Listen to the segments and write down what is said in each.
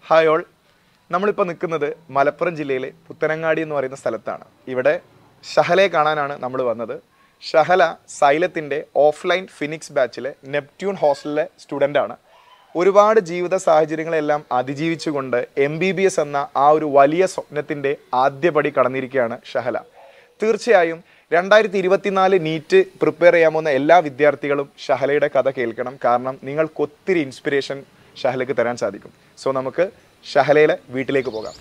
Hi all, നമ്മളിപ്പോൾ നിൽക്കുന്നത് മലപ്പുറം ജില്ലയിലെ പുത്തനങ്ങാടി എന്ന് പറയുന്ന സ്ഥലത്താണ്. ഇവിടെ ഷഹലയെ കാണാനാണ് നമ്മൾ വന്നത്. ഷഹല സൈലത്തിൻ്റെ ഓഫ്ലൈൻ ഫിനിക്സ് ബാച്ചിലെ നെപ്റ്റ്യൂൺ ഹോസ്റ്റലിലെ സ്റ്റുഡൻ്റാണ്. ഒരുപാട് ജീവിത സാഹചര്യങ്ങളെല്ലാം അതിജീവിച്ചുകൊണ്ട് MBBS എന്ന ആ ഒരു വലിയ സ്വപ്നത്തിൻ്റെ ആദ്യപടി കടന്നിരിക്കുകയാണ് ഷഹല. തീർച്ചയായും 2024 നീറ്റ് പ്രിപ്പയർ ചെയ്യാൻ പോകുന്ന എല്ലാ വിദ്യാർത്ഥികളും ഷഹലയുടെ കഥ കേൾക്കണം. കാരണം നിങ്ങൾക്കൊത്തിരി ഇൻസ്പിറേഷൻ ഷഹലയ്ക്ക് തരാൻ സാധിക്കും. സോ നമുക്ക് ഷഹലയുടെ വീട്ടിലേക്ക് പോകാം.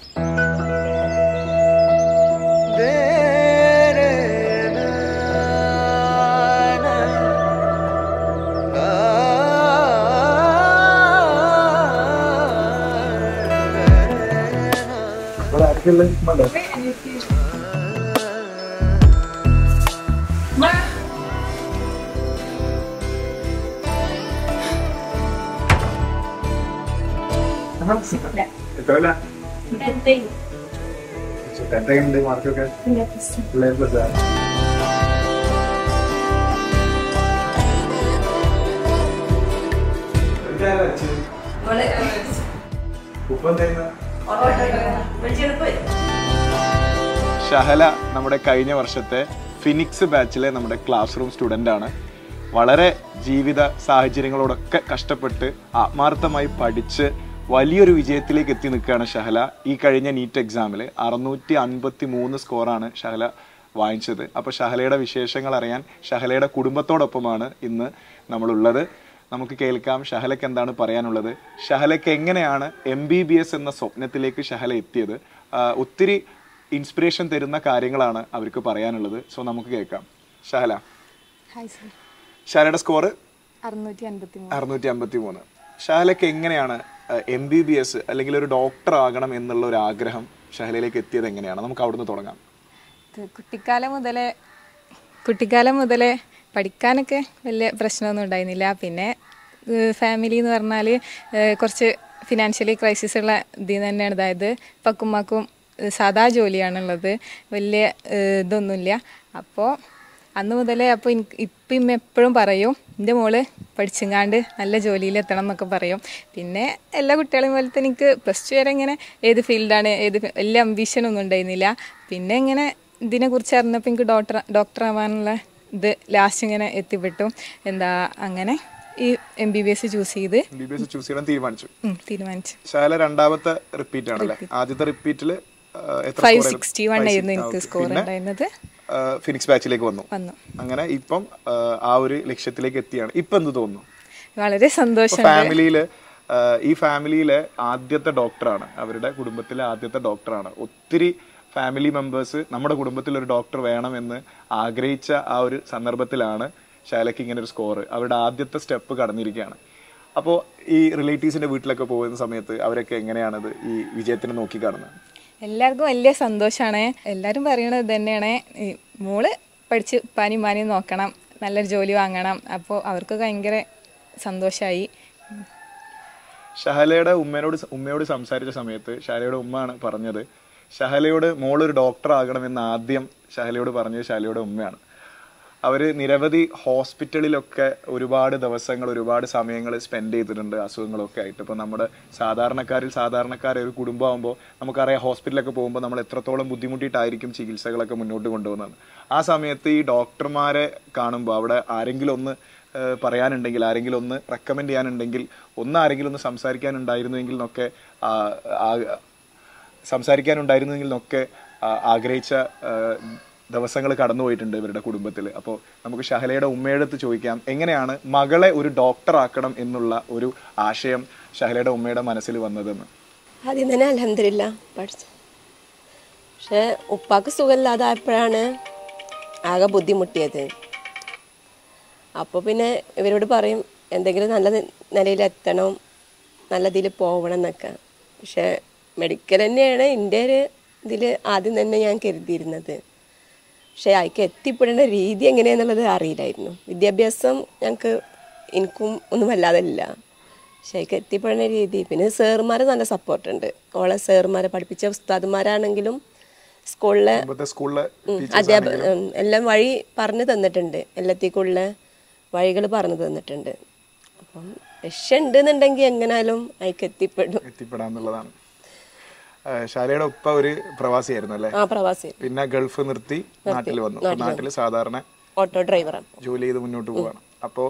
ഷഹല നമ്മുടെ കഴിഞ്ഞ വർഷത്തെ ഫിനിക്സ് ബാച്ചിലെ നമ്മുടെ ക്ലാസ് റൂം സ്റ്റുഡൻ്റ് ആണ്. വളരെ ജീവിത സാഹചര്യങ്ങളോടൊക്കെ കഷ്ടപ്പെട്ട് ആത്മാർത്ഥമായി പഠിച്ച് വലിയൊരു വിജയത്തിലേക്ക് എത്തി നിൽക്കുകയാണ് ഷഹല. ഈ കഴിഞ്ഞ നീറ്റ് എക്സാമിൽ 653 സ്കോറാണ് ഷഹല വാങ്ങിച്ചത്. അപ്പോൾ ഷഹലയുടെ വിശേഷങ്ങൾ അറിയാൻ ഷഹലയുടെ കുടുംബത്തോടൊപ്പമാണ് ഇന്ന് നമ്മളുള്ളത്. നമുക്ക് കേൾക്കാം ഷഹലയ്ക്ക് എന്താണ് പറയാനുള്ളത്, ഷഹലയ്ക്ക് എങ്ങനെയാണ് MBBS എന്ന സ്വപ്നത്തിലേക്ക് ഷഹല എത്തിയത്. ഒത്തിരി ഇൻസ്പിറേഷൻ തരുന്ന കാര്യങ്ങളാണ് അവർക്ക് പറയാനുള്ളത്. സോ നമുക്ക് കേൾക്കാം. ഷഹല, ഷഹലയുടെ സ്കോർ 653. ഷഹലയ്ക്ക് എങ്ങനെയാണ് MBBS അല്ലെങ്കിൽ ഒരു ഡോക്ടർ ആകണം എന്നുള്ള ഒരു ആഗ്രഹം ഷഹലയിലേക്ക് എത്തിയത് എങ്ങനെയാണ്? നമുക്ക് അവിടുന്ന് തുടങ്ങാം. കുട്ടിക്കാലം മുതലേ പഠിക്കാനൊക്കെ വലിയ പ്രശ്നമൊന്നും ഉണ്ടായിരുന്നില്ല. പിന്നെ ഫാമിലി എന്ന് പറഞ്ഞാൽ കുറച്ച് ഫിനാൻഷ്യലി ക്രൈസിസ് ഉള്ള ഇതിൽ തന്നെയാണ്. അതായത് പക്കുമ്മാക്കും സാധാ ജോലിയാണുള്ളത്, വലിയ ഇതൊന്നുമില്ല. അപ്പോൾ അന്ന് മുതലേ അപ്പോൾ ഇപ്പം എപ്പോഴും പറയും എൻ്റെ മോള് പഠിച്ചെങ്ങാണ്ട് നല്ല ജോലിയിലെത്തണം എന്നൊക്കെ പറയും. പിന്നെ എല്ലാ കുട്ടികളെയും പോലെ തന്നെ എനിക്ക് +2 വരെ ഇങ്ങനെ ഏത് ഫീൽഡാണ് വലിയ അംബീഷനൊന്നും ഉണ്ടായിരുന്നില്ല. പിന്നെ ഇങ്ങനെ ഇതിനെക്കുറിച്ച് അറിഞ്ഞപ്പോൾ എനിക്ക് ഡോക്ടർ ആവാനുള്ള ഇത് ലാസ്റ്റ് ഇങ്ങനെ എത്തിപ്പെട്ടു. അങ്ങനെ ഈ MBBS ചൂസ് ചെയ്യാൻ തീരുമാനിച്ചു. ഷഹല രണ്ടാമത്തെ റിപ്പീറ്റ് ആണല്ലേ? ആദ്യത്തെ റിപ്പീറ്റിൽ 561 ആയിരുന്നു എനിക്ക് സ്കോർ ഉണ്ടായിരുന്നത്. ഫിനിക്സ് ബാച്ചിലേക്ക് വന്നു. അങ്ങനെ ഇപ്പം ആ ഒരു ലക്ഷ്യത്തിലേക്ക് എത്തിയാണ്. ഇപ്പൊ എന്ത് തോന്നുന്നു? വളരെ സന്തോഷം. ഈ ഫാമിലിയിലെ ആദ്യത്തെ ഡോക്ടറാണ്, അവരുടെ കുടുംബത്തിലെ ആദ്യത്തെ ഡോക്ടറാണ്. ഒത്തിരി ഫാമിലി മെമ്പേഴ്സ് നമ്മുടെ കുടുംബത്തിൽ ഒരു ഡോക്ടർ വേണമെന്ന് ആഗ്രഹിച്ച ആ ഒരു സന്ദർഭത്തിലാണ് ഷഹലയ്ക്ക് ഇങ്ങനെ ഒരു സ്കോർ, അവരുടെ ആദ്യത്തെ സ്റ്റെപ്പ് കടന്നിരിക്കുകയാണ്. അപ്പോൾ ഈ റിലേറ്റീവ്സിന്റെ വീട്ടിലൊക്കെ പോകുന്ന സമയത്ത് അവരൊക്കെ എങ്ങനെയാണത് ഈ വിജയത്തിനെ നോക്കി കാണുന്നത്? എല്ലാവർക്കും വലിയ സന്തോഷമാണ്. എല്ലാവരും പറയണത് ഇത് തന്നെയാണ്, മോള് പഠിച്ച് പാനിയും നോക്കണം, നല്ലൊരു ജോലി വാങ്ങണം. അപ്പോൾ അവർക്ക് ഭയങ്കര സന്തോഷമായി. ഷഹലയുടെ ഉമ്മയോട് സംസാരിച്ച സമയത്ത് ഷഹലയുടെ ഉമ്മയാണ് പറഞ്ഞത്, ഷഹലയോട് മോളൊരു ഡോക്ടർ ആകണമെന്ന് ആദ്യം ഷഹലയോട് പറഞ്ഞത് ഷഹലയുടെ ഉമ്മയാണ്. അവർ നിരവധി ഹോസ്പിറ്റലിലൊക്കെ ഒരുപാട് ദിവസങ്ങൾ ഒരുപാട് സമയങ്ങൾ സ്പെൻഡ് ചെയ്തിട്ടുണ്ട് അസുഖങ്ങളൊക്കെ ആയിട്ട്. ഇപ്പോൾ നമ്മുടെ സാധാരണക്കാരെ ഒരു കുടുംബമാകുമ്പോൾ നമുക്കറിയാം ഹോസ്പിറ്റലൊക്കെ പോകുമ്പോൾ നമ്മൾ എത്രത്തോളം ബുദ്ധിമുട്ടിയിട്ടായിരിക്കും ചികിത്സകളൊക്കെ മുന്നോട്ട് കൊണ്ടുപോകുന്നത്. ആ സമയത്ത് ഈ ഡോക്ടർമാരെ കാണുമ്പോൾ അവിടെ ആരെങ്കിലും ഒന്ന് പറയാനുണ്ടെങ്കിൽ, ആരെങ്കിലും ഒന്ന് റെക്കമെൻഡ് ചെയ്യാനുണ്ടെങ്കിൽ, ആരെങ്കിലും ഒന്ന് സംസാരിക്കാനുണ്ടായിരുന്നെങ്കിൽ എന്നൊക്കെ ആഗ്രഹിച്ച ദിവസങ്ങൾ കടന്നുപോയിട്ടുണ്ട് ഇവരുടെ കുടുംബത്തിൽ. അപ്പോൾ നമുക്ക് ഷഹലയുടെ ഉമ്മയുടെ ചോദിക്കാം, എങ്ങനെയാണ് മകളെ ഒരു ഡോക്ടർ ആക്കണം എന്നുള്ള ഒരു ആശയം ഷഹലയുടെ ഉമ്മയുടെ മനസ്സിൽ വന്നതെന്ന്? ആദ്യം തന്നെ അൽഹംദുലില്ലാ പഠിച്ചു. പക്ഷെ ഉപ്പാക്ക് സുഖമില്ലാതായപ്പോഴാണ് ആകെ ബുദ്ധിമുട്ടിയത്. അപ്പോൾ പിന്നെ ഇവരോട് പറയും എന്തെങ്കിലും നല്ല നിലയിലെത്തണം, നല്ലതിൽ പോകണം എന്നൊക്കെ. പക്ഷെ മെഡിക്കൽ തന്നെയാണ് എൻ്റെ ഒരു ഇതിൽ ആദ്യം തന്നെ ഞാൻ കരുതിയിരുന്നത്. പക്ഷേ അതിക്ക് എത്തിപ്പെടേണ്ട രീതി എങ്ങനെയാണെന്നുള്ളത് അറിയില്ലായിരുന്നു. വിദ്യാഭ്യാസം എനിക്കും ഒന്നും വല്ലാതല്ല. പക്ഷേ അതിക്ക് എത്തിപ്പെടേണ്ട രീതി, പിന്നെ സാറുമാർ നല്ല സപ്പോർട്ടുണ്ട്. ഓളെ സാറുമാരെ പഠിപ്പിച്ച ഉസ്താദുമാരാണെങ്കിലും സ്കൂളിലെ എല്ലാം വഴി പറഞ്ഞു തന്നിട്ടുണ്ട്, എല്ലാത്തേക്കുള്ള വഴികൾ പറഞ്ഞു തന്നിട്ടുണ്ട്. അപ്പം രക്ഷ ഉണ്ടെന്നുണ്ടെങ്കിൽ എങ്ങനായാലും അതിക്ക് എത്തിപ്പെടാന്നുള്ളതാണ്. ശാലയുടെ ഉപ്പ ഒരു പ്രവാസിയായിരുന്നു അല്ലേ? പ്രവാസി. പിന്നെ ഗൾഫ് നിർത്തി നാട്ടിൽ വന്നു. നാട്ടിൽ സാധാരണ ഓട്ടോ ഡ്രൈവറാണ്, ജോലി ചെയ്ത് മുന്നോട്ട് പോവാണ്. അപ്പോൾ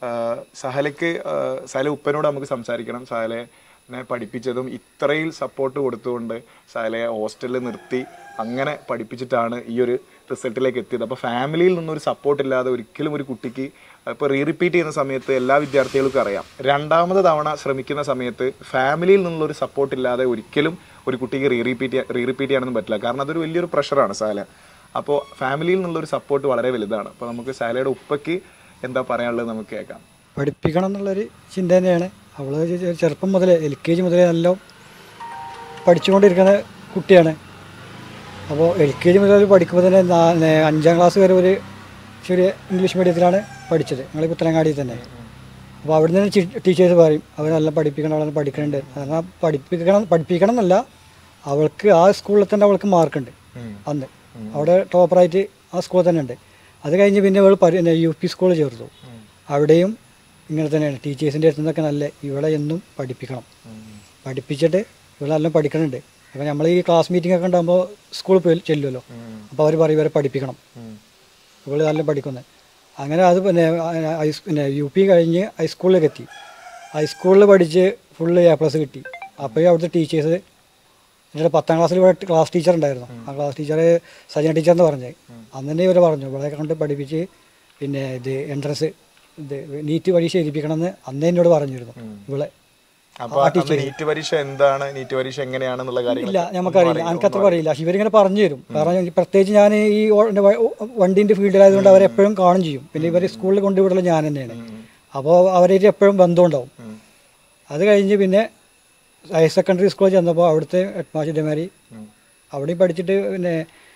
സഹല ഉപ്പനോട് നമുക്ക് സംസാരിക്കണം. സഹലിനെ പഠിപ്പിച്ചതും ഇത്രയും സപ്പോർട്ട് കൊടുത്തുകൊണ്ട് സഹലയെ ഹോസ്റ്റലിൽ നിർത്തി അങ്ങനെ പഠിപ്പിച്ചിട്ടാണ് ഈ ഒരു റിസൾട്ടിലേക്ക് എത്തിയത്. അപ്പോൾ ഫാമിലിയിൽ നിന്നൊരു സപ്പോർട്ട് ഇല്ലാതെ ഒരിക്കലും ഒരു കുട്ടിക്ക് ഇപ്പോൾ റിപ്പീറ്റ് ചെയ്യുന്ന സമയത്ത് എല്ലാ വിദ്യാർത്ഥികൾക്കും അറിയാം, രണ്ടാമത് തവണ ശ്രമിക്കുന്ന സമയത്ത് ഫാമിലിയിൽ നിന്നുള്ളൊരു സപ്പോർട്ട് ഇല്ലാതെ ഒരിക്കലും ഒരു കുട്ടിക്ക് റീറിപ്പീറ്റ് ചെയ്യാനൊന്നും പറ്റില്ല. കാരണം അതൊരു വലിയൊരു പ്രഷറാണ് സഹല. അപ്പോൾ ഫാമിലിയിൽ നിന്നുള്ളൊരു സപ്പോർട്ട് വളരെ വലുതാണ്. അപ്പോൾ നമുക്ക് സഹലയുടെ ഉപ്പയ്ക്ക് എന്താ പറയാനുള്ളത് നമുക്ക് കേൾക്കാം. പഠിപ്പിക്കണം എന്നുള്ളൊരു ചിന്ത തന്നെയാണ്. അവൾ ചെറുപ്പം മുതലേ LKG മുതലേ നല്ല പഠിച്ചുകൊണ്ടിരിക്കുന്ന കുട്ടിയാണ്. അപ്പോൾ LKG മുതൽ പഠിക്കുമ്പോൾ തന്നെ 5ാം ക്ലാസ് വരെ ഒരു ചെറിയ ഇംഗ്ലീഷ് മീഡിയത്തിലാണ് പഠിച്ചത്, ഞങ്ങൾ പുത്തനങ്ങാടി തന്നെ. അപ്പോൾ അവിടെ നിന്ന് ടീച്ചേഴ്സ് പറയും അവരെല്ലാം പഠിപ്പിക്കണം, അവളെല്ലാം പഠിക്കുന്നുണ്ട്. കാരണം പഠിപ്പിക്കണം എന്നല്ല, അവൾക്ക് ആ സ്കൂളിൽ തന്നെ അവൾക്ക് മാർക്കുണ്ട് അന്ന്. അവിടെ ടോപ്പറായിട്ട് ആ സ്കൂളിൽ തന്നെ ഉണ്ട്. അത് കഴിഞ്ഞ് പിന്നെ അവൾ UP സ്കൂളിൽ ചേർത്തു. അവിടെയും ഇങ്ങനെ തന്നെയാണ്, ടീച്ചേഴ്സിൻ്റെ അടുത്ത് നിന്നൊക്കെ നല്ല ഇവിടെ എന്നും പഠിപ്പിക്കണം, പഠിപ്പിച്ചിട്ട് ഇവളെല്ലാം പഠിക്കുന്നുണ്ട്. അപ്പോൾ നമ്മൾ ഈ ക്ലാസ് മീറ്റിംഗ് ഒക്കെ ഉണ്ടാകുമ്പോൾ സ്കൂളിൽ പോയി ചെല്ലുമല്ലോ, അപ്പോൾ അവർ പറയും ഇവരെ പഠിപ്പിക്കണം, ഇവൾ നല്ല പഠിക്കുന്നത്. അങ്ങനെ അത് പിന്നെ UP കഴിഞ്ഞ് ഹൈസ്കൂളിലേക്ക് എത്തി. ഹൈസ്കൂളിൽ പഠിച്ച് ഫുള്ള് A+ കിട്ടി. അപ്പോഴും അവിടുത്തെ ടീച്ചേഴ്സ്, എൻ്റെ 10ാം ക്ലാസ്സിൽ ഇവിടെ ക്ലാസ് ടീച്ചർ ഉണ്ടായിരുന്നു, ആ ക്ലാസ് ടീച്ചർ സജന ടീച്ചർ എന്ന് പറഞ്ഞത്. അന്ന് തന്നെ ഇവർ പറഞ്ഞു ഇവിടെ കൊണ്ട് പഠിപ്പിച്ച് പിന്നെ ഇത് എൻട്രൻസ് NEET പരീക്ഷ എഴുതിപ്പിക്കണമെന്ന് അന്നേ എന്നോട് പറഞ്ഞിരുന്നു ഇവിടെ. നീറ്റ് പരീക്ഷ എന്താണ്, നീറ്റ് പരീക്ഷ എങ്ങനെയാണെന്നുള്ള കാര്യം ഇല്ല നമുക്കറിയില്ല, എനിക്കത്ര അറിയില്ല. പക്ഷെ ഇവരിങ്ങനെ പറഞ്ഞു തരും. കാരണം പ്രത്യേകിച്ച് ഞാൻ ഈ വണ്ടീൻ്റെ ഫീൽഡിലായതുകൊണ്ട് അവരെപ്പോഴും കാണും ചെയ്യും. പിന്നെ ഇവർ സ്കൂളിൽ കൊണ്ടുവിടൽ ഞാൻ തന്നെയാണ്. അപ്പോൾ അവരായിട്ട് എപ്പോഴും ബന്ധമുണ്ടാവും. അത് കഴിഞ്ഞ് പിന്നെ ഹയർ സെക്കൻഡറി സ്കൂളിൽ ചെന്നപ്പോൾ അവിടുത്തെ ഹെഡ് മാസ്റ്റർമാർ അവിടെയും പഠിച്ചിട്ട് പിന്നെ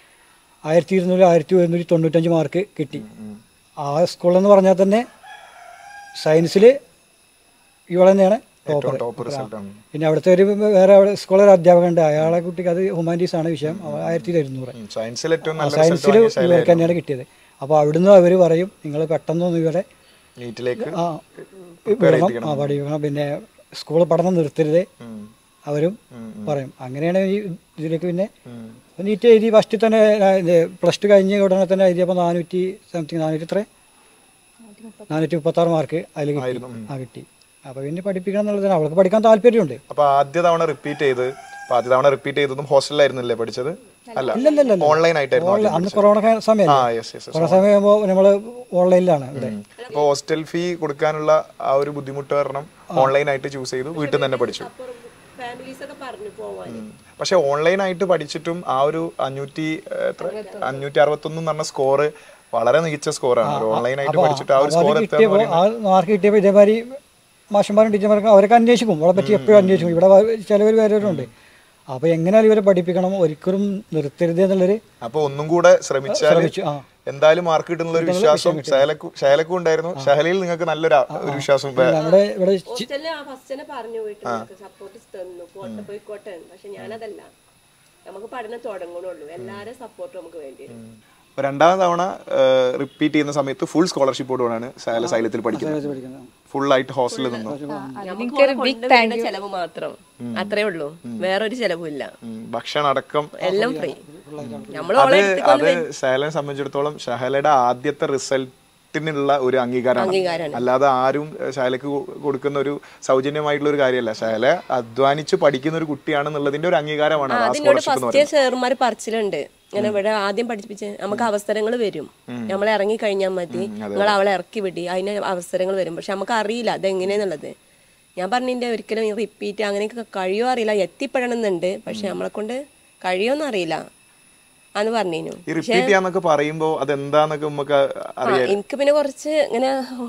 1200 1195 മാർക്ക് കിട്ടി. ആ സ്കൂളെന്ന് പറഞ്ഞാൽ തന്നെ സയൻസിൽ ഇവൾ തന്നെയാണ് ടോപ്പർ. പിന്നെ അവിടുത്തെ ഒരു വേറെ സ്കൂളിൽ ഒരു അധ്യാപകനുണ്ട്, അയാളെ കുട്ടിക്ക് അത് ഹ്യൂമാനിറ്റീസ് ആണ് വിഷയം, 1200 സയൻസിൽ ഇവർക്ക് തന്നെയാണ് കിട്ടിയത്. അപ്പോൾ അവിടുന്ന് അവർ പറയും നിങ്ങൾ പെട്ടെന്നൊന്നും ഇവരെ പഠിക്കണം, പിന്നെ സ്കൂൾ പഠനം നിർത്തരുത് അവരും പറയും. അങ്ങനെയാണ് ഈ ഇതിലേക്ക് പിന്നെ നീറ്റ് എഴുതി. ഫസ്റ്റ് തന്നെ +2 കഴിഞ്ഞ് ഉടനെ തന്നെ എഴുതിയപ്പോൾ 436 മാർക്ക് അതിൽ കിട്ടി. അപ്പൊ പിന്നെ പഠിപ്പിക്കണം എന്നുള്ളതാണ്, അവൾക്ക് പഠിക്കാൻ താല്പര്യമുണ്ട്. അപ്പൊ ആദ്യ തവണ റിപ്പീറ്റ് ചെയ്തതും ഹോസ്റ്റലിലായിരുന്നില്ലേ പഠിച്ചത്? ഇല്ല, ഓൺലൈൻ ആയിട്ടായിരുന്നു. അന്ന് കൊറോണ സമയമാകുമ്പോൾ നമ്മള് ഓൺലൈനിലാണ് ഇവിടെ. അപ്പോൾ ഹോസ്റ്റൽ ഫീ കൊടുക്കാനുള്ള ആ ഒരു ബുദ്ധിമുട്ട് കാരണം ഓൺലൈൻ ആയിട്ട് ചൂസ് ചെയ്തു, വീട്ടിൽ തന്നെ പഠിച്ചു. പക്ഷെ ഓൺലൈൻ ആയിട്ട് പഠിച്ചിട്ടും ആ ഒരു 561 എന്ന് പറഞ്ഞ സ്കോർ വളരെ മികച്ച സ്കോറാണ്. ഓൺലൈൻ ആയിട്ട് പഠിച്ചിട്ട് ആ ഒരു സ്കോർ മാർക്ക് കിട്ടിയപ്പോൾ ഇതേമാതിരി മാഷന്മാരും ടീച്ചർമാർക്കും അവരൊക്കെ അന്വേഷിക്കും, അവളെ പറ്റി എപ്പോഴും അന്വേഷിക്കും. ഇവിടെ ചിലവർ വേറെയുണ്ട്. അപ്പൊ എങ്ങനെയാലും ഇവരെ പഠിപ്പിക്കണം, ഒരിക്കലും നിർത്തരുത് എന്നുള്ളൊരു. അപ്പൊ ഒന്നും കൂടെ ശ്രമിച്ചാൽ എന്തായാലും മാർക്ക് കിട്ടുന്ന ഒരു വിശ്വാസം ശൈലക്കും ഉണ്ടായിരുന്നു. ശൈലയിൽ നിങ്ങൾക്ക് നല്ലൊരു വിശ്വാസം. നമ്മുടെ ഇവിടെ നമുക്ക് പഠനം തുടങ്ങണുള്ളൂ, എല്ലാവരും സപ്പോർട്ട് നമുക്ക് വേണ്ടി. രണ്ടാം തവണ റിപ്പീറ്റ് ചെയ്യുന്ന സമയത്ത് ഫുൾ സ്കോളർഷിപ്പോടാണ് സൈലത്തിൽ പഠിക്കുന്നത്. ഫുൾ ആയിട്ട് ഹോസ്റ്റലിൽ നിന്നു. ചെലവ് മാത്രം, അത്രേ ഉള്ളൂ, വേറൊരു ചെലവില്ല. ഭക്ഷണം അടക്കം എല്ലാം ഫ്രീ. അത് സൈലനെ സംബന്ധിച്ചിടത്തോളം ഷഹലയുടെ ആദ്യത്തെ റിസൾട്ടിനുള്ള ഒരു അംഗീകാരമാണ്. അല്ലാതെ ആരും ഷഹലക്ക് കൊടുക്കുന്ന ഒരു സൗജന്യമായിട്ടുള്ള ഒരു കാര്യമല്ല. ഷഹല അധ്വാനിച്ച് പഠിക്കുന്ന ഒരു കുട്ടിയാണെന്നുള്ളതിന്റെ ഒരു അംഗീകാരമാണ്. സാറുമാര് പറച്ചിലുണ്ട് ഇങ്ങനെ ഇവിടെ ആദ്യം പഠിപ്പിച്ച് നമുക്ക് അവസരങ്ങൾ വരും, നമ്മൾ ഇറങ്ങി കഴിഞ്ഞാൽ മതി, നിങ്ങൾ അവളെ ഇറക്കി വിടി, അതിന് അവസരങ്ങൾ വരും. പക്ഷെ നമുക്ക് അറിയില്ല അതെങ്ങനെയാന്നുള്ളത്. ഞാൻ പറഞ്ഞിന്റെ ഒരിക്കലും റിപ്പീറ്റ് അങ്ങനെയൊക്കെ കഴിയോ അറിയില്ല, എത്തിപ്പെടണമെന്നുണ്ട്, പക്ഷെ നമ്മളെ കൊണ്ട് കഴിയോന്നും അറിയില്ല എന്ന് പറഞ്ഞു. എനിക്ക് പിന്നെ കുറച്ച് ഇങ്ങനെ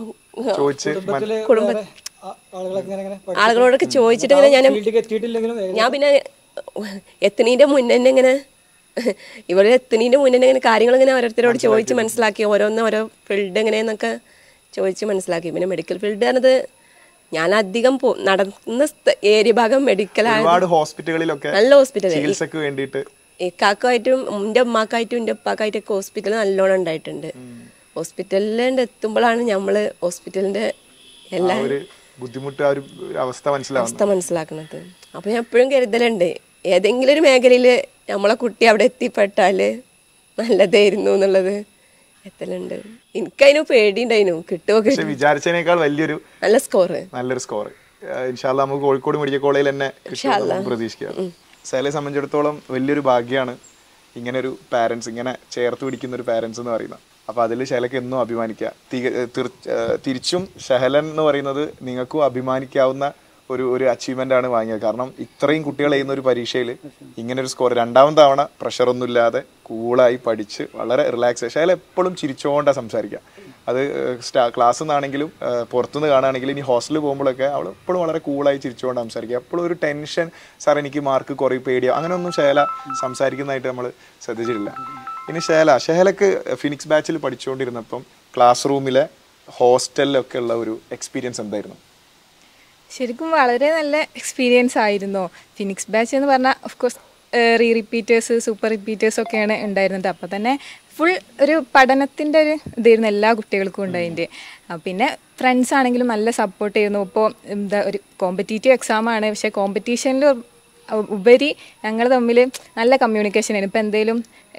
ആളുകളോടൊക്കെ ചോദിച്ചിട്ട് ഇങ്ങനെ ഞാൻ പിന്നെ എത്തുന്നതിന്റെ മുന്നേ ഇങ്ങനെ ഇവിടെ എത്തുന്നതിന്റെ മുന്നേ ഇങ്ങനെ കാര്യങ്ങൾ ഇങ്ങനെ ഓരോരുത്തരോട് ചോദിച്ച് മനസ്സിലാക്കി, ഓരോ ഫീൽഡ് എങ്ങനെയെന്നൊക്കെ ചോദിച്ച് മനസ്സിലാക്കി. പിന്നെ മെഡിക്കൽ ഫീൽഡ് പറഞ്ഞത് ഞാൻ അധികം നടന്ന ഏരിയ ഭാഗം മെഡിക്കലാണ്. നല്ല ഹോസ്പിറ്റൽ ഇക്കാക്കുമായിട്ടും എൻ്റെ ഉമ്മാക്കായിട്ടും എൻ്റെ ഉപ്പാക്കായിട്ടൊക്കെ ഹോസ്പിറ്റൽ നല്ലോണം ഉണ്ടായിട്ടുണ്ട്. ഹോസ്പിറ്റലിൽ എത്തുമ്പോഴാണ് നമ്മള് ഹോസ്പിറ്റലിന്റെ എല്ലാ ബുദ്ധിമുട്ട് ആ ഒരു അവസ്ഥ മനസ്സിലാക്കുന്നത്. അപ്പോൾ ഞാൻ എപ്പോഴും കരുതലുണ്ട്, ഏതെങ്കിലും ഒരു മേഖലയിൽ നമ്മളെ കുട്ടി അവിടെ എത്തിപ്പെട്ടാൽ നല്ലതായിരുന്നു എന്നുള്ളത് എത്തലുണ്ട്. എനിക്കതിന് പേടിയുണ്ടായിരുന്നു, കിട്ടുമോ വിചാരിച്ചതിനേക്കാൾ വലിയൊരു നല്ലൊരു സ്കോർ ഇൻഷാ അല്ലാഹ് നമുക്ക് കോഴിക്കോട് മെഡിക്കൽ കോളേജിൽ തന്നെ പ്രതീക്ഷിക്കാം. ശൈലയെ സംബന്ധിച്ചിടത്തോളം വലിയൊരു ഭാഗ്യമാണ് ഇങ്ങനെ ഒരു പാരൻസ്, ഇങ്ങനെ ചേർത്ത് പിടിക്കുന്ന ഒരു പാരൻസ് എന്ന് പറയുന്നത്. അപ്പോൾ അതിൽ ശൈലയ്ക്ക് എന്നും അഭിമാനിക്കാം. തിരിച്ചും ഷഹലൻ എന്ന് പറയുന്നത് നിങ്ങൾക്കും അഭിമാനിക്കാവുന്ന ഒരു അച്ചീവ്മെൻ്റ് ആണ് വാങ്ങിയത്. കാരണം ഇത്രയും കുട്ടികൾ ചെയ്യുന്ന ഒരു പരീക്ഷയിൽ ഇങ്ങനൊരു സ്കോർ, രണ്ടാമത്തെ തവണ പ്രഷറൊന്നും ഇല്ലാതെ കൂളായി പഠിച്ച് വളരെ റിലാക്സ്. ശൈല എപ്പോഴും ചിരിച്ചുകൊണ്ടാണ് സംസാരിക്കുക. അത് ക്ലാസ്സിൽ നിന്നാണെങ്കിലും പുറത്തുനിന്ന് കാണുകയാണെങ്കിലും ഇനി ഹോസ്റ്റലിൽ പോകുമ്പോഴൊക്കെ അവൾ എപ്പോഴും വളരെ കൂളായി ചിരിച്ചുകൊണ്ട് സംസാരിക്കുക. എപ്പോഴും ഒരു ടെൻഷൻ, സാർ എനിക്ക് മാർക്ക് കുറേ പേടിയോ അങ്ങനെയൊന്നും ശൈല സംസാരിക്കുന്നതായിട്ട് നമ്മൾ ശ്രദ്ധിച്ചിട്ടില്ല. ഇനി ഷഹലക്ക് ഫിനിക്സ് ബാച്ചിൽ പഠിച്ചുകൊണ്ടിരുന്നപ്പം ക്ലാസ് റൂമിലെ ഹോസ്റ്റലിലൊക്കെ ഉള്ള ഒരു എക്സ്പീരിയൻസ് എന്തായിരുന്നു? ശരിക്കും വളരെ നല്ല എക്സ്പീരിയൻസ് ആയിരുന്നു. ഫിനിക്സ് ബാച്ച് എന്ന് പറഞ്ഞാൽ of course repeaters, super repeaters ഒക്കെയാണ് ഉണ്ടായിരുന്നത്. അപ്പോൾ തന്നെ ഫുൾ ഒരു പഠനത്തിൻ്റെ ഒരു ഇതായിരുന്നു എല്ലാ കുട്ടികൾക്കും ഉണ്ടായിൻ്റെ. പിന്നെ ഫ്രണ്ട്സ് ആണെങ്കിലും നല്ല സപ്പോർട്ട് ചെയ്യുന്നു. ഇപ്പോൾ എന്താ ഒരു കോമ്പറ്റീറ്റീവ് എക്സാമാണ്, പക്ഷേ കോമ്പറ്റീഷനിൽ ഉപരി ഞങ്ങൾ തമ്മിൽ നല്ല കമ്മ്യൂണിക്കേഷൻ ആയിരുന്നു. ഇപ്പോൾ എന്തെങ്കിലും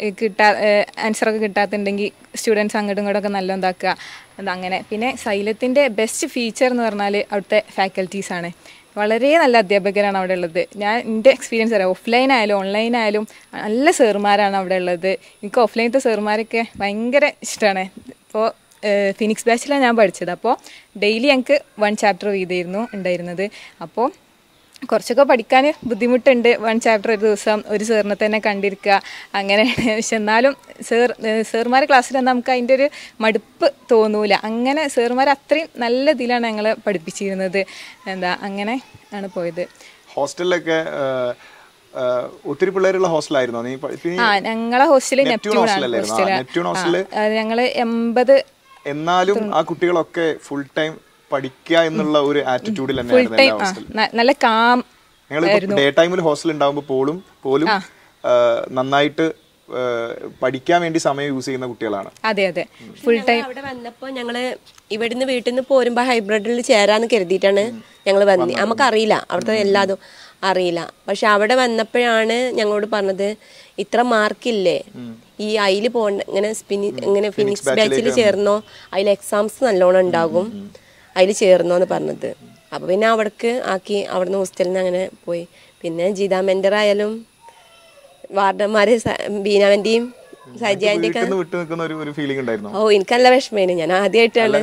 ആൻസറൊക്കെ കിട്ടാത്തുണ്ടെങ്കിൽ സ്റ്റുഡൻസ് അങ്ങോട്ടും ഇങ്ങോട്ടൊക്കെ നല്ല എന്താക്കുക അങ്ങനെ. പിന്നെ സൈലത്തിൻ്റെ ബെസ്റ്റ് ഫീച്ചർ എന്ന് പറഞ്ഞാൽ അവിടുത്തെ ഫാക്കൽറ്റീസാണ്. വളരെ നല്ല അധ്യാപകരാണ് അവിടെ ഉള്ളത്. ഞാൻ എൻ്റെ എക്സ്പീരിയൻസ് അറിയാം, ഓഫ്ലൈൻ ആയാലും ഓൺലൈൻ ആയാലും നല്ല സാറുമാരാണ് അവിടെ ഉള്ളത്. എനിക്ക് ഓഫ്ലൈനത്തെ സാറുമാരൊക്കെ ഭയങ്കര ഇഷ്ടമാണ്. ഇപ്പോൾ ഫിനിക്സ് ബാച്ചിലാണ് ഞാൻ പഠിച്ചത്. അപ്പോൾ ഡെയിലി ഞങ്ങൾക്ക് 1 ചാപ്റ്റർ വീതമായിരുന്നു ഉണ്ടായിരുന്നത്. അപ്പോൾ കുറച്ചൊക്കെ പഠിക്കാൻ ബുദ്ധിമുട്ടുണ്ട്. 1 ചാപ്റ്റർ ഒരു ദിവസം ഒരു സാറിനെ തന്നെ കണ്ടിരിക്കുക അങ്ങനെയാണ്. പക്ഷെ എന്നാലും സാറുമാരെ ക്ലാസ്സിൽ വന്നാൽ നമുക്ക് അതിൻ്റെ ഒരു മടുപ്പ് തോന്നൂല. അങ്ങനെ സാറുമാർ അത്രയും നല്ല ഇതിലാണ് ഞങ്ങളെ പഠിപ്പിച്ചിരുന്നത്. അങ്ങനെ ആണ് പോയത്. ഹോസ്റ്റലിലൊക്കെ ഒത്തിരി പിള്ളേരുള്ള ഹോസ്റ്റലായിരുന്നോ? ഞങ്ങളെ ഹോസ്റ്റല് നെപ്റ്റ്യൂൺ ഹോസ്റ്റല്. ഞങ്ങള് 80. എന്നാലും ആ കുട്ടികളൊക്കെ ഫുൾ ടൈം പഠിക്കുക എന്നുള്ള ഒരു ആറ്റിറ്റ്യൂഡിൽ നല്ല കാം. ഡേ ടൈമിൽ ഹോസ്റ്റൽ ഉണ്ടാകുമ്പോൾ പോലും നന്നായിട്ട് പഠിക്കാൻ വേണ്ടി സമയം യൂസ് ചെയ്യുന്ന കുട്ടികളാണ്. അതെ അതെ, ഫുൾ ടൈം. അവിടെ വന്നപ്പോൾ ഞങ്ങള് ഇവിടുന്ന് വീട്ടിൽ നിന്ന് പോരുമ്പോൾ ഹൈബ്രിഡിൽ ചേരാന്ന് കരുതിയിട്ടാണ് ഞങ്ങൾ വന്നത്. നമുക്കറിയില്ല, അവിടുത്തെ എല്ലാതും അറിയില്ല. പക്ഷെ അവിടെ വന്നപ്പോഴാണ് ഞങ്ങളോട് പറഞ്ഞത്, ഇത്ര മാർക്കില്ലേ, ഈ അതിൽ പോകണ്ട, ഇങ്ങനെ ഫിനിക്സ് ബാച്ചിൽ ചേർന്നോ, അതിൽ എക്സാംസ് നല്ലോണം ഉണ്ടാകും, അതിൽ ചേർന്നോന്ന് പറഞ്ഞത്. അപ്പോൾ പിന്നെ അവിടേക്ക് ആക്കി. അവിടുന്ന് ഹോസ്റ്റലിൽ നിന്ന് അങ്ങനെ പോയി. പിന്നെ ജിതാ മെൻറ്റർ ആയാലും വാർഡന്മാര് ബീനാവന്റെയും സജിയാന്റെ ഓ എനിക്ക് നല്ല വിഷമമായിരുന്നു. ഞാൻ ആദ്യമായിട്ടാണ്.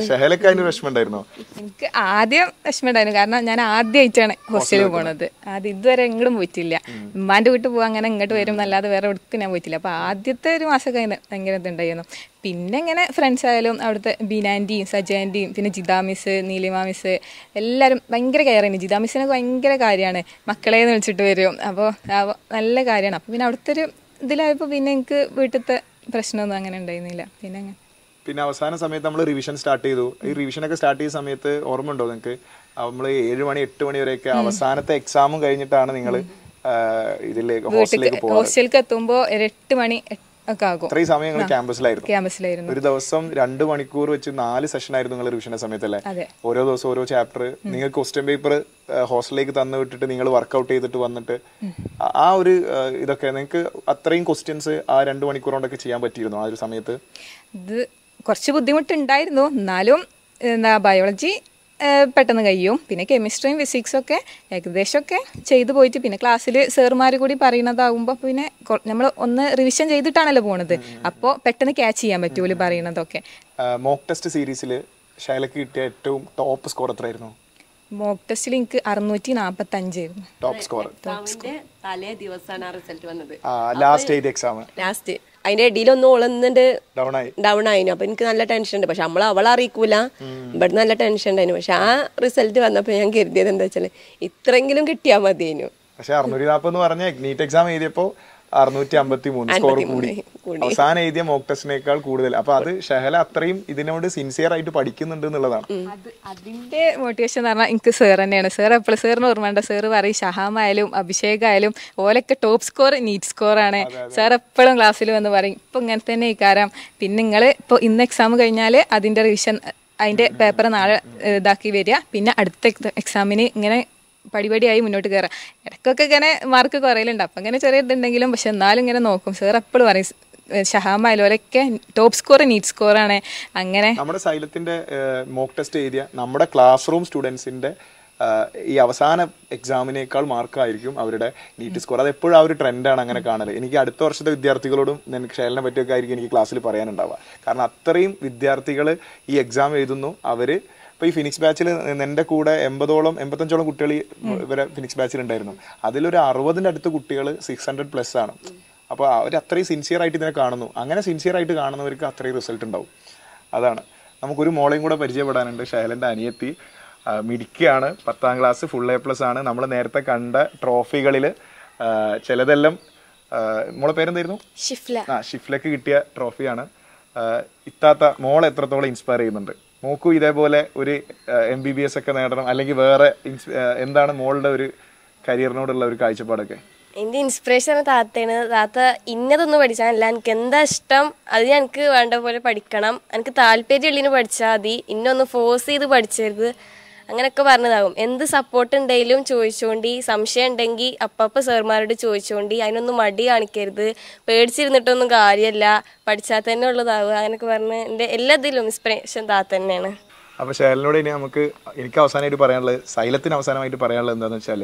എനിക്ക് ആദ്യം വിഷമമുണ്ടായിരുന്നു, കാരണം ഞാൻ ആദ്യമായിട്ടാണ് ഹോസ്റ്റലിൽ പോണത്. ഇതുവരെ എങ്ങോട്ടും പോയിട്ടില്ല. ഉമ്മാന്റെ വീട്ടിൽ പോകാൻ അങ്ങനെ ഇങ്ങോട്ട് വരും എന്നല്ലാതെ വേറെ എവിടേക്കും ഞാൻ പോയിട്ടില്ല. അപ്പോൾ ആദ്യത്തെ ഒരു മാസമൊക്കെ ഭയങ്കര ഇതുണ്ടായിരുന്നു. പിന്നെ ഇങ്ങനെ ഫ്രണ്ട്സ് ആയാലും അവിടുത്തെ ബീനാൻ്റെയും സജാൻ്റെയും പിന്നെ ജിതാ മിസ്, നീലിമ മിസ് എല്ലാവരും ഭയങ്കര കെയറായിരുന്നു. ജിതാ മിസ്സിനൊക്കെ ഭയങ്കര കാര്യമാണ്, മക്കളേന്ന് വിളിച്ചിട്ട് വരും. അപ്പോൾ നല്ല കാര്യമാണ്. അപ്പോൾ പിന്നെ അവിടുത്തെ ഒരു ഇതിലായപ്പോൾ പിന്നെ എനിക്ക് വീട്ടിലത്തെ പ്രശ്നമൊന്നും അങ്ങനെ ഉണ്ടായിരുന്നില്ല. പിന്നെ അവസാന സമയത്ത് നമ്മൾ റിവിഷൻ സ്റ്റാർട്ട് ചെയ്തു. ഈ റിവിഷനൊക്കെ സ്റ്റാർട്ട് ചെയ്ത സമയത്ത് ഓർമ്മ ഉണ്ടോ നിങ്ങൾക്ക്? നമ്മൾ 7 മണി 8 മണി വരെയൊക്കെ അവസാനത്തെ എക്സാമും കഴിഞ്ഞിട്ടാണ് നിങ്ങൾ ഇതിലേക്ക് ഹോസ്റ്റലിലേക്ക് എത്തുമ്പോൾ 8 മണി ഒക്കെ ആകും. ഇത്രയും സമയം നിങ്ങൾ ക്യാമ്പസിലായിരുന്നു. ഒരു ദിവസം 2 മണിക്കൂർ വെച്ച് 4 സെഷൻ ആയിരുന്നു നിങ്ങൾ റിവിഷന്റെ സമയത്തല്ലേ? ഓരോ ദിവസം ഓരോ ചാപ്റ്റർ. നിങ്ങൾ ക്വസ്റ്റ്യൻ പേപ്പർ ഹോസ്റ്റലിലേക്ക് തന്നു വിട്ടിട്ട് നിങ്ങൾ വർക്ക്ഔട്ട് ചെയ്തിട്ട് വന്നിട്ട് ആ ഒരു ഇതൊക്കെ നിങ്ങൾക്ക് അത്രയും ക്വസ്റ്റ്യൻസ് ആ 2 മണിക്കൂർ കൊണ്ടൊക്കെ ചെയ്യാൻ പറ്റിയിരുന്നു ആ ഒരു സമയത്ത്? ഇത് കുറച്ച് ബുദ്ധിമുട്ടുണ്ടായിരുന്നു. എന്നാലും ബയോളജി പെട്ടെന്ന് കഴിയും. പിന്നെ കെമിസ്ട്രിയും ഫിസിക്സും ഒക്കെ ഏകദേശമൊക്കെ ചെയ്തു പോയിട്ട് പിന്നെ ക്ലാസ്സിൽ സാറുമാർ കൂടി പറയുന്നതാകുമ്പോൾ പിന്നെ നമ്മൾ ഒന്ന് റിവിഷൻ ചെയ്തിട്ടാണല്ലോ പോണത്. അപ്പോൾ പെട്ടെന്ന് ക്യാച്ച് ചെയ്യാൻ പറ്റൂല പറയുന്നതൊക്കെ. മോക്ക് ടെസ്റ്റ് സീരീസിൽ ഷൈലക്ക് കിട്ടിയ ഏറ്റവും ടോപ്പ് സ്കോർ എത്രയായിരുന്നു? മോക്ക് ടെസ്റ്റിൽ എനിക്ക് 645 ആയിരുന്നു ടോപ്പ് സ്കോർ. തലേ ദിവസമാണ് ആ റിസൾട്ട് വന്നത്. ലാസ്റ്റ് അതിന്റെ ഇടയിലൊന്നും ഓളുന്നുണ്ട് ഡൗൺ ആയിരുന്നു. അപ്പൊ എനിക്ക് നല്ല ടെൻഷൻ ഉണ്ട്. പക്ഷെ അവളെ അറിയിക്കൂല, ഇവിടെ നല്ല ടെൻഷൻ ഉണ്ടായിരുന്നു. പക്ഷെ ആ റിസൾട്ട് വന്നപ്പോ ഞാൻ കരുതിയത് എന്താ വെച്ചാല് ഇത്രയെങ്കിലും കിട്ടിയാ മതിയേനു. പക്ഷെ 640 എന്ന് പറഞ്ഞ നീറ്റ് എക്സാം എഴുതിയപ്പോ 653 സ്കോർ കൂടി. അവസാനം എഴുതിയ മോക്ക് ടെസ്റ്റിനേക്കാൾ കൂടുതൽ. അപ്പൊ അത് ഷഹല അത്രയും ഇതിനോട് സിൻസിയർ ആയിട്ട് പഠിക്കുന്നുണ്ട് എന്നുള്ളതാണ്. അതിന്റെ മോട്ടിവേഷൻ എന്ന് പറഞ്ഞാൽ എനിക്ക് സാർ തന്നെയാണ്. സാർ എപ്പോഴും സാറിന് ഓർമ്മയുണ്ട്, സാർ പറയും ഷഹാമായാലും അഭിഷേകായാലും ഓലൊക്കെ ടോപ്പ് സ്കോർ നീറ്റ് സ്കോറാണ്. സാർ എപ്പോഴും ക്ലാസ്സിൽ വന്ന് പറയും ഇപ്പൊ ഇങ്ങനെ തന്നെ ഈ കാര്യം. പിന്നെ നിങ്ങൾ ഇപ്പോൾ ഇന്ന് എക്സാം കഴിഞ്ഞാൽ അതിന്റെ റിവിഷൻ അതിൻ്റെ പേപ്പർ നാളെ ഇതാക്കി വരിക. പിന്നെ അടുത്ത എക്സാമിന് ഇങ്ങനെ പടിപടിയായി മുന്നോട്ട് കയറാം. ഇടയ്ക്കൊക്കെ ഇങ്ങനെ മാർക്ക് കുറയലുണ്ട്, അപ്പം ഇങ്ങനെ ചെറിയ ഇതുണ്ടെങ്കിലും പക്ഷെ എന്നാലും ഇങ്ങനെ നോക്കും. സാർ എപ്പോഴും പറയും ഷഹാമ അതിലൊക്കെ ടോപ്പ് സ്കോർ നീറ്റ് സ്കോറാണ്. അങ്ങനെ നമ്മുടെ സൈലത്തിന്റെ മോക്ക് ടെസ്റ്റ് എഴുതിയ നമ്മുടെ ക്ലാസ് റൂം സ്റ്റുഡൻസിന്റെ ഈ അവസാന എക്സാമിനേക്കാൾ മാർക്കായിരിക്കും അവരുടെ നീറ്റ് സ്കോർ. അത് എപ്പോഴും ആ ഒരു ട്രെൻഡാണ് അങ്ങനെ കാണല്. എനിക്ക് അടുത്ത വർഷത്തെ വിദ്യാർത്ഥികളോടും എനിക്ക് ഷെയലിനെ പറ്റിയൊക്കെ ആയിരിക്കും എനിക്ക് ക്ലാസ്സിൽ പറയാനുണ്ടാവുക. കാരണം അത്രയും വിദ്യാർത്ഥികൾ ഈ എക്സാം എഴുതുന്നു. അവർ ഇപ്പോൾ ഈ ഫിനിക്സ് ബാച്ചിൽ എൻ്റെ കൂടെ 85 കുട്ടികൾ ഇവരെ ഫിനിക്സ് ബാച്ചിലുണ്ടായിരുന്നു. അതിലൊരു 60 അടുത്ത് കുട്ടികൾ 600+ ആണ്. അപ്പോൾ അവർ അത്രയും സിൻസിയർ ആയിട്ട് ഇതിനെ കാണുന്നു. അങ്ങനെ സിൻസിയർ ആയിട്ട് കാണുന്നവർക്ക് അത്രയും റിസൾട്ട് ഉണ്ടാവും. അതാണ്. നമുക്കൊരു മോളെയും കൂടെ പരിചയപ്പെടാനുണ്ട്. ഷഹലൻ്റെ അനിയത്തി മിടുക്കിയാണ്, 10ാം ക്ലാസ് ഫുൾ A+ ആണ്. നമ്മൾ നേരത്തെ കണ്ട ട്രോഫികളിൽ ചിലതെല്ലാം മോളെ പേരെന്തായിരുന്നു? ഷിഫ്ലക്ക് കിട്ടിയ ട്രോഫിയാണ്. ഇത്താത്ത മോളെ എത്രത്തോളം ഇൻസ്പയർ ചെയ്യുന്നുണ്ട്. മോക്കും ഇതേപോലെ ഒരു MBBS ഒക്കെ നേടണം, അല്ലെങ്കിൽ വേറെ എന്താണ് മോളുടെ ഒരു കരിയറിനോടുള്ള ഒരു കാഴ്ചപ്പാടൊക്കെ? എൻ്റെ ഇൻസ്പിറേഷൻ താത്തയാണ്. താത്ത ഇന്നതൊന്നും പഠിച്ചാലല്ല, എനിക്ക് എന്താ ഇഷ്ടം അത് എനിക്ക് വേണ്ട പോലെ പഠിക്കണം, എനിക്ക് താല്പര്യമുള്ളതിന് പഠിച്ചാൽ മതി, ഇന്നൊന്ന് ഫോഴ്സ് ചെയ്ത് പഠിച്ചരുത്, അങ്ങനെയൊക്കെ പറഞ്ഞതാകും. എന്ത് സപ്പോർട്ട് ഉണ്ടെങ്കിലും ചോദിച്ചുകൊണ്ട്, സംശയം ഉണ്ടെങ്കിൽ അപ്പം സാർമാരോട് ചോദിച്ചുകൊണ്ട്, അതിനൊന്നും മടി കാണിക്കരുത്, പേടിച്ചിരുന്നിട്ടൊന്നും കാര്യമല്ല, പഠിച്ചാൽ തന്നെ ഉള്ളതാവുക, അങ്ങനെയൊക്കെ പറഞ്ഞ് എൻ്റെ എല്ലാത്തിലും ഇൻസ്പിറേഷൻ താത്ത തന്നെയാണ്. അപ്പോൾ ഷഹലിനോട് ഇനി എനിക്ക് അവസാനമായിട്ട് പറയാനുള്ളത്, സൈലത്തിന് അവസാനമായിട്ട് പറയാനുള്ളത് എന്താണെന്ന് വെച്ചാൽ,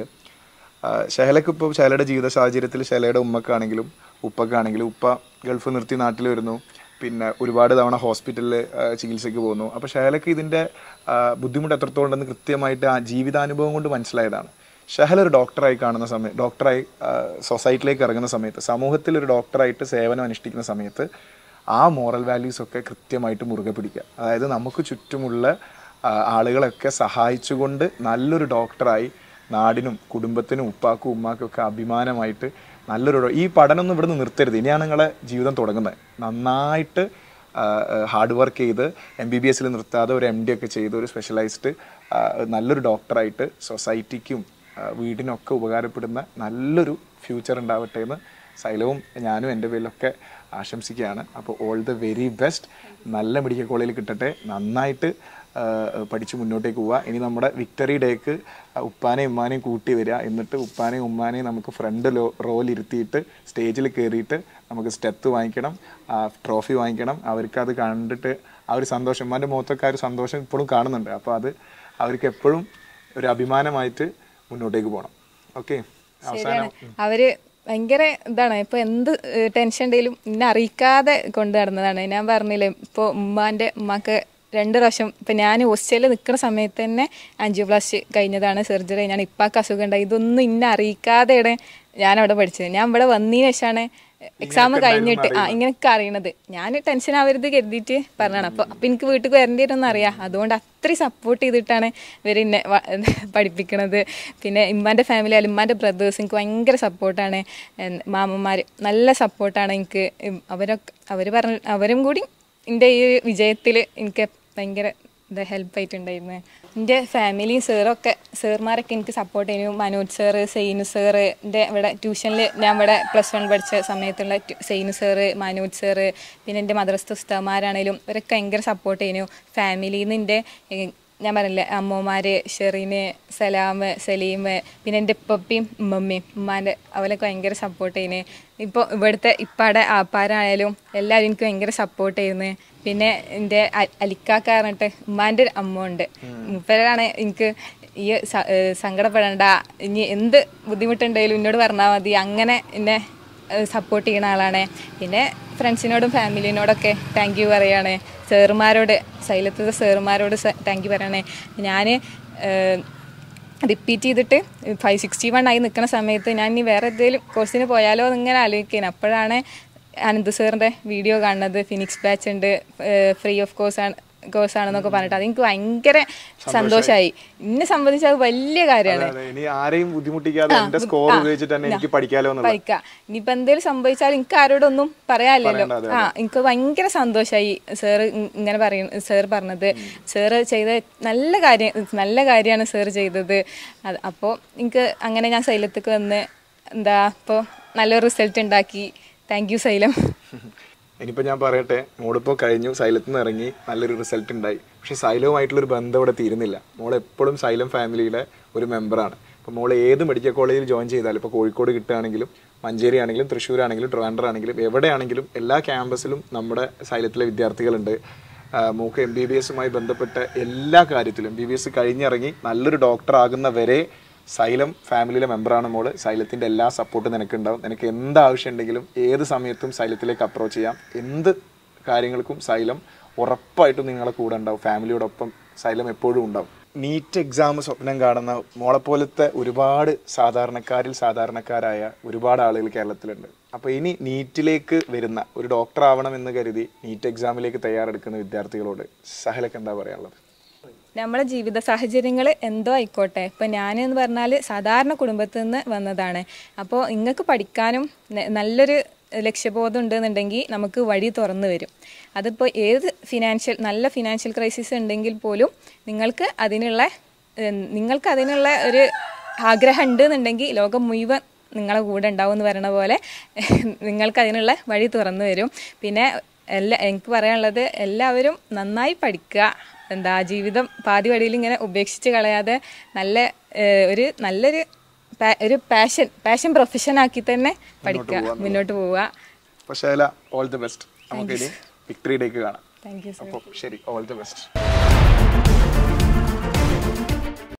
ഷഹലക്ക് ഇപ്പോൾ ഷഹലയുടെ ജീവിത സാഹചര്യത്തിൽ ഷഹലയുടെ ഉമ്മക്കാണെങ്കിലും ഉപ്പക്കാണെങ്കിലും, ഉപ്പ ഗൾഫ് നിർത്തി നാട്ടിൽ വരുന്നു, പിന്നെ ഒരുപാട് തവണ ഹോസ്പിറ്റലിൽ ചികിത്സയ്ക്ക് പോകുന്നു. അപ്പോൾ ഷഹലക്ക് ഇതിൻ്റെ ബുദ്ധിമുട്ട് എത്രത്തോളം ഉണ്ടെന്ന് കൃത്യമായിട്ട് ആ ജീവിതാനുഭവം കൊണ്ട് മനസ്സിലായതാണ്. ഷഹല ഒരു ഡോക്ടറായി കാണുന്ന സമയത്ത്, ഡോക്ടറായി സൊസൈറ്റിയിലേക്ക് ഇറങ്ങുന്ന സമയത്ത്, സമൂഹത്തിൽ ഒരു ഡോക്ടറായിട്ട് സേവനം അനുഷ്ഠിക്കുന്ന സമയത്ത് ആ മോറൽ വാല്യൂസൊക്കെ കൃത്യമായിട്ട് മുറുകെ പിടിക്കുക. അതായത് നമുക്ക് ചുറ്റുമുള്ള ആളുകളൊക്കെ സഹായിച്ചുകൊണ്ട് നല്ലൊരു ഡോക്ടറായി നാടിനും കുടുംബത്തിനും ഉപ്പാക്കും ഉമ്മാക്കും ഒക്കെ അഭിമാനമായിട്ട് നല്ലൊരു ഈ പഠനമൊന്നും ഇവിടെ നിന്ന് നിർത്തരുത്. ഇനിയാണ് നിങ്ങളെ ജീവിതം തുടങ്ങുന്നത്. നന്നായിട്ട് ഹാർഡ് വർക്ക് ചെയ്ത് MBBS നിർത്താതെ ഒരു MD ഒക്കെ ചെയ്ത് ഒരു സ്പെഷ്യലൈസ്ഡ് നല്ലൊരു ഡോക്ടറായിട്ട് സൊസൈറ്റിക്കും വീടിനൊക്കെ ഉപകാരപ്പെടുന്ന നല്ലൊരു ഫ്യൂച്ചർ ഉണ്ടാവട്ടെ എന്ന് സൈലവും ഞാനും എൻ്റെ പേരിലൊക്കെ ആശംസിക്കുകയാണ്. അപ്പോൾ ഓൾ ദ വെരി ബെസ്റ്റ്. നല്ല മെഡിക്കൽ കോളേജിൽ കിട്ടട്ടെ. നന്നായിട്ട് പഠിച്ച് മുന്നോട്ടേക്ക് പോവുക. ഇനി നമ്മുടെ വിക്ടറി ഡേക്ക് ഉപ്പാനെയും ഉമ്മാനെയും കൂട്ടി വരിക. എന്നിട്ട് ഉപ്പാനെയും ഉമ്മാനെയും നമുക്ക് ഫ്രണ്ട് റോയിലിരുത്തിയിട്ട് സ്റ്റേജിൽ കയറിയിട്ട് നമുക്ക് സ്റ്റെത്ത് വാങ്ങിക്കണം, ട്രോഫി വാങ്ങിക്കണം. അവർക്കത് കണ്ടിട്ട് ആ ഒരു സന്തോഷം, ഉമ്മാൻ്റെ മുഖത്തൊക്കെ ആ ഒരു സന്തോഷം ഇപ്പോഴും കാണുന്നുണ്ട്. അപ്പോൾ അത് അവർക്ക് എപ്പോഴും ഒരു അഭിമാനമായിട്ട് മുന്നോട്ടേക്ക് പോകണം. ഓക്കെ, അവസാനം അവര് ഭയങ്കര ഇതാണ്. ഇപ്പോൾ എന്ത് ടെൻഷൻ ഉണ്ടെങ്കിലും എന്നെ അറിയിക്കാതെ കൊണ്ടു നടന്നതാണ്. ഞാൻ പറഞ്ഞില്ലേ, ഇപ്പോൾ ഉമ്മാക്ക് 2 പ്രാവശ്യം, ഇപ്പം ഞാൻ ഹോസ്റ്റലിൽ നിൽക്കുന്ന സമയത്ത് തന്നെ ആൻജിയോപ്ലാസ്റ്റി കഴിഞ്ഞതാണ്, സർജറി. ഞാൻ ഇപ്പാക്ക് അസുഖം ഉണ്ടായി, ഇതൊന്നും ഇന്നെ അറിയിക്കാതെയാണ് ഞാനവിടെ പഠിച്ചത്. ഞാൻ ഇവിടെ വന്നതിന് ശേഷമാണ് എക്സാം കഴിഞ്ഞിട്ട് ഇങ്ങനെയൊക്കെ അറിയണത്. ഞാൻ ടെൻഷൻ ആവരുത് കരുതിയിട്ട് പറഞ്ഞതാണ്. അപ്പോൾ എനിക്ക് വീട്ടിൽ വരേണ്ടി വരുമെന്ന് അറിയാം. അതുകൊണ്ട് അത്രയും സപ്പോർട്ട് ചെയ്തിട്ടാണ് ഇവർ എന്നെ പഠിപ്പിക്കണത്. പിന്നെ ഇമ്മാൻ്റെ ഫാമിലി ആയാലും ഇമ്മാൻ്റെ ബ്രദേഴ്സ് എനിക്ക് ഭയങ്കര സപ്പോർട്ടാണ്. മാമന്മാർ നല്ല സപ്പോർട്ടാണ് എനിക്ക്. അവരും കൂടി എൻ്റെ ഈ വിജയത്തിൽ എനിക്ക് ഭയങ്കര ഹെൽപ്പായിട്ടുണ്ടായിരുന്നു. എൻ്റെ ഫാമിലിയും സാറുമാരൊക്കെ എനിക്ക് സപ്പോർട്ട് ചെയ്യുന്നു. മനോജ് സാറ്, സെയിനു സാറ്, എൻ്റെ ഇവിടെ ട്യൂഷനിൽ ഞാൻ ഇവിടെ +1 പഠിച്ച സമയത്തുള്ള സെയിനു സാറ്, മനോജ് സാറ്, പിന്നെ എൻ്റെ മദ്രസ ഉസ്താദുമാരാണേലും ഇവരൊക്കെ ഭയങ്കര സപ്പോർട്ട് ചെയ്യുന്നു. ഫാമിലിയിൽ നിന്ന് എൻ്റെ ഞാൻ പറഞ്ഞില്ലേ അമ്മമാർ, ഷെറീന്, സലാം, സലീം, പിന്നെ എൻ്റെ ഉപ്പയും ഉമ്മമ്മയും ഉമ്മാൻ്റെ അവരൊക്കെ ഭയങ്കര സപ്പോർട്ട് ചെയ്യുന്നത്. ഇപ്പോൾ ഇവിടുത്തെ ഇപ്പാടെ ആപ്പാരായാലും എല്ലാവരും എനിക്ക് ഭയങ്കര സപ്പോർട്ട് ചെയ്യുന്നത്. പിന്നെ എൻ്റെ അലിക്കാക്ക പറഞ്ഞിട്ട് ഉമ്മാൻ്റെ ഒരു അമ്മ ഉണ്ട്, മുപ്പരാണ് എനിക്ക് ഈ സങ്കടപ്പെടേണ്ട, ഇനി എന്ത് ബുദ്ധിമുട്ടുണ്ടെങ്കിലും എന്നോട് പറഞ്ഞാൽ മതി, അങ്ങനെ എന്നെ സപ്പോർട്ട് ചെയ്യുന്ന ആളാണ്. പിന്നെ ഫ്രണ്ട്സിനോടും ഫാമിലിനോടൊക്കെ താങ്ക് യു പറയാണ്. സാറുമാരോട്, സൈലത്തെ സാറുമാരോട് താങ്ക് യു പറയണേ. ഞാൻ റിപ്പീറ്റ് ചെയ്തിട്ട് 561 ആയി നിൽക്കുന്ന സമയത്ത് ഞാൻ ഇനി വേറെ എന്തെങ്കിലും കോഴ്സിന് പോയാലോ എന്നിങ്ങനെ ആലോചിക്കുകയാണ്. അപ്പോഴാണ് അനന്ത് സാറിൻ്റെ വീഡിയോ കാണുന്നത്. ഫിനിക്സ് ബാച്ച് ഉണ്ട്, ഫ്രീ ഓഫ് കോഴ്സാണെന്നൊക്കെ പറഞ്ഞിട്ട് അതെനിക്ക് ഭയങ്കര സന്തോഷമായി. എന്നെ സംബന്ധിച്ച് അത് വലിയ കാര്യമാണ്. പഠിക്കാം. ഇനിയിപ്പോൾ എന്തെങ്കിലും സംഭവിച്ചാൽ എനിക്ക് ആരോടൊന്നും പറയാനില്ലല്ലോ. എനിക്ക് ഭയങ്കര സന്തോഷമായി ഇങ്ങനെ സാർ പറഞ്ഞത്. സാറ് ചെയ്ത നല്ല കാര്യമാണ് സാർ ചെയ്തത്. അപ്പോൾ എനിക്ക് അങ്ങനെ ഞാൻ സൈലത്തേക്ക് വന്ന് ഇപ്പോൾ നല്ലൊരു റിസൾട്ട് ഉണ്ടാക്കി. Thank you Xylem. ഇനിയിപ്പോൾ ഞാൻ പറയട്ടെ, മോളിപ്പോൾ കഴിഞ്ഞു, സൈലത്തിൽ നിന്ന് ഇറങ്ങി, നല്ലൊരു റിസൾട്ട് ഉണ്ടായി. പക്ഷെ സൈലവുമായിട്ടുള്ളൊരു ബന്ധം ഇവിടെ തീരുന്നില്ല. മോൾ എപ്പോഴും സൈലം ഫാമിലിയുടെ ഒരു മെമ്പറാണ്. അപ്പോൾ മോൾ ഏത് മെഡിക്കൽ കോളേജിൽ ജോയിൻ ചെയ്താലും, ഇപ്പോൾ കോഴിക്കോട് കിട്ടുകയാണെങ്കിലും മഞ്ചേരി ആണെങ്കിലും തൃശ്ശൂരാണെങ്കിലും ട്രിവാൻഡ്രം ആണെങ്കിലും എവിടെയാണെങ്കിലും എല്ലാ ക്യാമ്പസിലും നമ്മുടെ സൈലത്തിലെ വിദ്യാർത്ഥികളുണ്ട്. മോക്ക് MBBSുമായി ബന്ധപ്പെട്ട എല്ലാ കാര്യത്തിലും MBBS കഴിഞ്ഞിറങ്ങി നല്ലൊരു ഡോക്ടർ ആകുന്നവരെ സൈലം ഫാമിലിയിലെ മെമ്പറാണ് മോള്. സൈലത്തിൻ്റെ എല്ലാ സപ്പോർട്ടും നിനക്കുണ്ടാവും. നിനക്ക് എന്ത് ആവശ്യം ഉണ്ടെങ്കിലും ഏത് സമയത്തും സൈലത്തിലേക്ക് അപ്രോച്ച് ചെയ്യാം. എന്ത് കാര്യങ്ങൾക്കും സൈലം ഉറപ്പായിട്ടും നിങ്ങളെ കൂടെ ഉണ്ടാവും. ഫാമിലിയോടൊപ്പം സൈലം എപ്പോഴും ഉണ്ടാവും. നീറ്റ് എക്സാം സ്വപ്നം കാണുന്ന മോളെപ്പോലത്തെ ഒരുപാട് സാധാരണക്കാരായ ഒരുപാട് ആളുകൾ കേരളത്തിലുണ്ട്. അപ്പോൾ ഇനി നീറ്റിലേക്ക് വരുന്ന ഒരു ഡോക്ടർ ആവണമെന്ന് കരുതി നീറ്റ് എക്സാമിലേക്ക് തയ്യാറെടുക്കുന്ന വിദ്യാർത്ഥികളോട് സഹലക്ക് എന്താ പറയാനുള്ളത്? നമ്മളെ ജീവിത സാഹചര്യങ്ങൾ എന്തോ ആയിക്കോട്ടെ, ഇപ്പം ഞാനെന്ന് പറഞ്ഞാൽ സാധാരണ കുടുംബത്തിൽ നിന്ന് വന്നതാണ്. അപ്പോൾ നിങ്ങൾക്ക് പഠിക്കാനും നല്ലൊരു ലക്ഷ്യബോധം ഉണ്ടെന്നുണ്ടെങ്കിൽ നമുക്ക് വഴി തുറന്നു വരും. അതിപ്പോൾ ഏത് നല്ല ഫിനാൻഷ്യൽ ക്രൈസിസ് ഉണ്ടെങ്കിൽ പോലും നിങ്ങൾക്ക് അതിനുള്ള ഒരു ആഗ്രഹം ഉണ്ടെന്നുണ്ടെങ്കിൽ ലോകം മുഴുവൻ നിങ്ങളെ കൂടെ ഉണ്ടാവും എന്ന് പറയുന്ന പോലെ നിങ്ങൾക്ക് അതിനുള്ള വഴി തുറന്നു വരും. പിന്നെ എനിക്ക് പറയാനുള്ളത് എല്ലാവരും നന്നായി പഠിക്കുക. ജീവിതം പാതി വഴിയിൽ ഇങ്ങനെ ഉപേക്ഷിച്ച് കളയാതെ നല്ലൊരു പാഷൻ പ്രൊഫഷനാക്കി തന്നെ പഠിക്കുക, മുന്നോട്ട് പോവുക. പക്ഷേ ഓൾ ദി ബെസ്റ്റ്. നമുക്ക് ഇനി വിക്ടറി ഡേക്ക് കാണാം. Thank you sir. അപ്പോൾ ശരി, ഓൾ ദി ബെസ്റ്റ്.